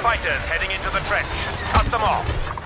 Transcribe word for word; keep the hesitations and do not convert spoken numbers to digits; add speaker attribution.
Speaker 1: fighters heading into the trench. Cut them off.